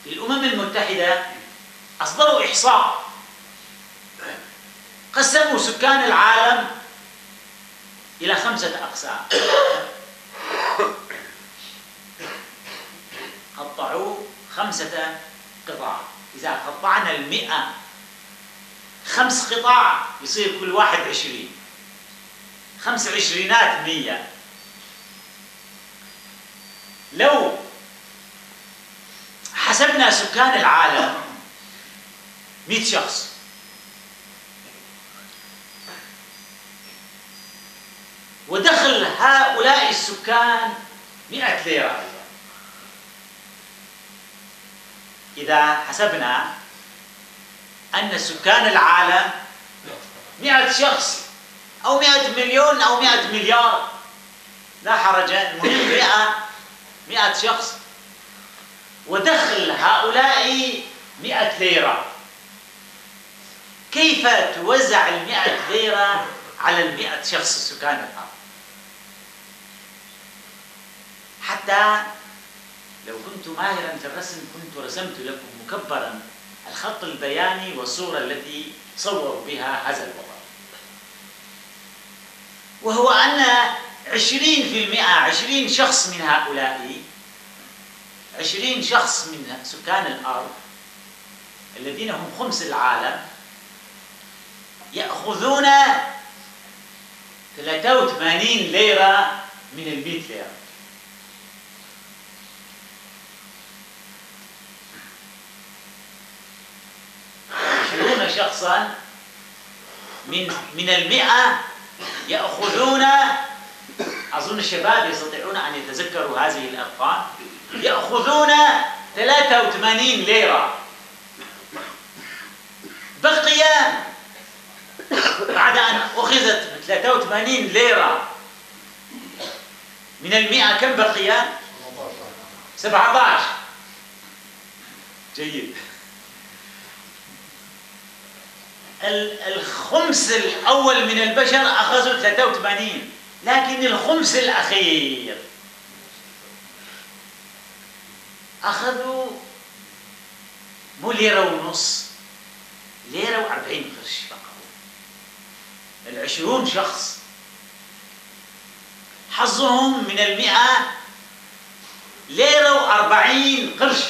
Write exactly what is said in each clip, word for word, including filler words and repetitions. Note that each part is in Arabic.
الأمم المتحدة أصدروا إحصاء قسموا سكان العالم إلى خمسة أقسام، قطعوا خمسة قطاع. إذا قطعنا المئة خمس قطاع يصير كل واحد عشرين، خمس عشرينات مية. لو حسبنا سكان العالم مئة شخص، ودخل هؤلاء السكان مئة ليرة، إذا حسبنا أن سكان العالم مئة شخص أو مئة مليون أو مئة مليار لا حرج، المهم مئة مئة شخص، ودخل هؤلاء مئة ليرة، كيف توزع المئة ليرة على المئة شخص سكان الأرض؟ حتى لو كنت ماهرا في الرسم كنت رسمت لكم مكبرا الخط البياني والصورة التي صوروا بها هذا الوضع، وهو أن عشرين في المئة، عشرين شخص من هؤلاء، عشرين شخص من سكان الأرض الذين هم خمس العالم يأخذون ثلاثة وثمانين ليرة من المئة ليرة. عشرون شخصا من من المئة يأخذون، أظن الشباب يستطيعون أن يتذكروا هذه الأرقام، يأخذون ثلاثة وثمانين ليرة. بقي بعد أن أخذت ثلاثة وثمانين ليرة من المئة كم بقي؟ سبعة عشر. جيد. الخمس الأول من البشر أخذوا ثلاثة وثمانين، لكن الخمس الأخير أخذوا مو ليرة ونص، ليرة وأربعين قرش فقط. العشرون شخص حظهم من المئة ليرة وأربعين قرش.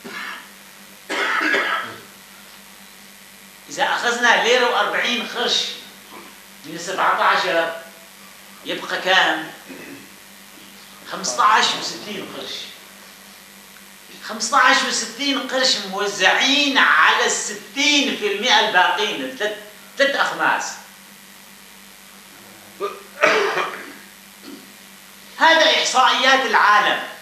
إذا أخذنا ليرة وأربعين قرش من سبعة عشر يبقى كام؟ خمسة عشر وستين قرش. خمسة عشر وستين قرش موزعين على الستين في المئة الباقين، ثلاث ثلاث أخماس. هذا إحصائيات العالم.